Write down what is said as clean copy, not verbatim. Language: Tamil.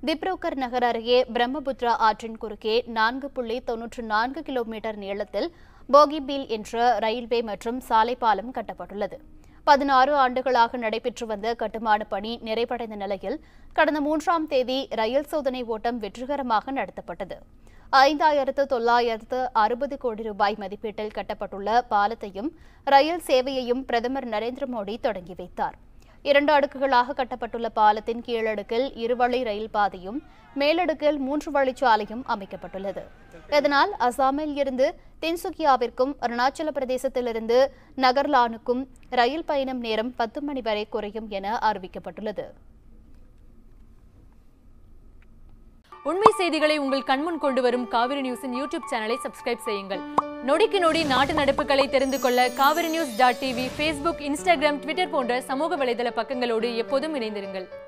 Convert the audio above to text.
திப்ருகர் நகர் அருகே பிரம்மபுத்திரா ஆற்றின் குறுக்கே 4.94 கிலோமீட்டர் நீளத்தில் போகிபீல் என்ற ரயில்வே மற்றும் சாலை பாலம் கட்டப்பட்டுள்ளது. 16 ஆண்டுகளாக நடைபெற்று வந்த கட்டுமான பணி நிறைவடைந்த நிலையில் கடந்த 3ஆம் தேதி ரயில் சோதனை ஓட்டம் வெற்றிகரமாக நடத்தப்பட்டது. 5,960 கோடி ரூபாய் மதிப்பீட்டில் கட்டப்பட்டுள்ள பாலத்தையும் ரயில் சேவையையும் பிரதமர் நரேந்திர மோடி தொடங்கி வைத்தார். 2 அடுக்குகளாக கட்டப்பட்டுள்ள பாலத்தின் கீழடுக்கில் 2 வழி ரயில் பாதையும் மேலடுக்கில் 3 வழிச்சாலையும் அமைக்கப்பட்டுள்ளது. இதனால் அசாமில் இருந்து தின்சுகியாவிற்கும் அருணாச்சல பிரதேசத்திலிருந்து நகர்லானுக்கும் ரயில் பயணம் நேரம் 10 மணி வரை குறையும் என அறிவிக்கப்பட்டுள்ளது. உண்மை செய்திகளை உங்கள் கண்முன் கொண்டு வரும் காவிரி நியூஸின் யூடியூப் சேனலை சப்ஸ்கிரைப் செய்யுங்கள். நொடிக்கு நொடி நாட்டு நடப்புகளை தெரிந்து கொள்ள காவிரி நியூஸ்.tv, Facebook, Instagram, Twitter போன்ற சமூக வலைதள பக்கங்களோடு எப்போதும் இணைந்திருங்கள்.